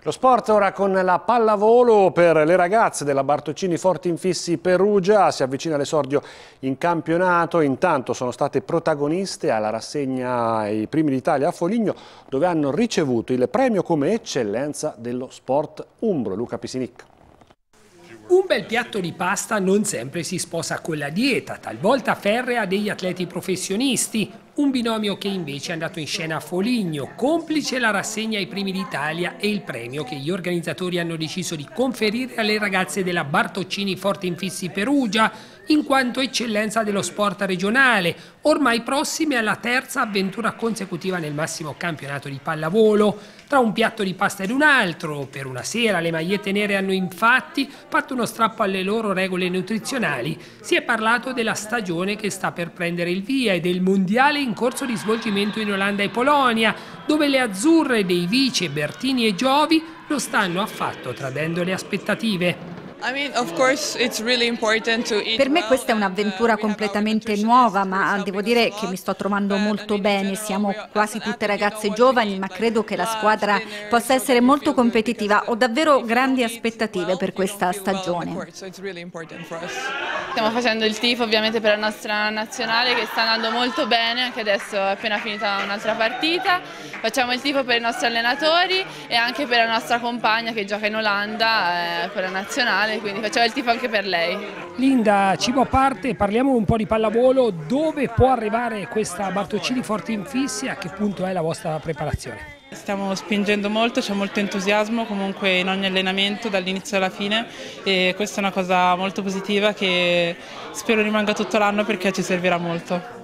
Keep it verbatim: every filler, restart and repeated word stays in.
Lo sport ora con la pallavolo per le ragazze della Bartoccini Forti Infissi Perugia, si avvicina l'esordio in campionato, intanto sono state protagoniste alla rassegna ai Primi d'Italia a Foligno dove hanno ricevuto il premio come eccellenza dello sport umbro. Luca Pisinic. Un bel piatto di pasta non sempre si sposa con la dieta, talvolta ferrea degli atleti professionisti, un binomio che invece è andato in scena a Foligno, complice la rassegna ai Primi d'Italia e il premio che gli organizzatori hanno deciso di conferire alle ragazze della Bartoccini Forti Infissi Perugia, in quanto eccellenza dello sport regionale, ormai prossime alla terza avventura consecutiva nel massimo campionato di pallavolo. Tra un piatto di pasta ed un altro, per una sera le magliette nere hanno infatti fatto uno strappo alle loro regole nutrizionali. Si è parlato della stagione che sta per prendere il via e del mondiale in corso di svolgimento in Olanda e Polonia, dove le azzurre dei Vice, Bertini e Giovi non stanno affatto tradendo le aspettative. Per me questa è un'avventura completamente nuova, ma devo dire che mi sto trovando molto bene. Siamo quasi tutte ragazze giovani, ma credo che la squadra possa essere molto competitiva. Ho davvero grandi aspettative per questa stagione. Stiamo facendo il tifo ovviamente per la nostra nazionale che sta andando molto bene, anche adesso è appena finita un'altra partita. Facciamo il tifo per i nostri allenatori e anche per la nostra compagna che gioca in Olanda, eh, per la nazionale, quindi facciamo il tifo anche per lei. Linda, cibo a parte, parliamo un po' di pallavolo. Dove può arrivare questa Bartoccini Forti Infissi? A che punto è la vostra preparazione? Stiamo spingendo molto, c'è molto entusiasmo comunque in ogni allenamento dall'inizio alla fine e questa è una cosa molto positiva che spero rimanga tutto l'anno perché ci servirà molto.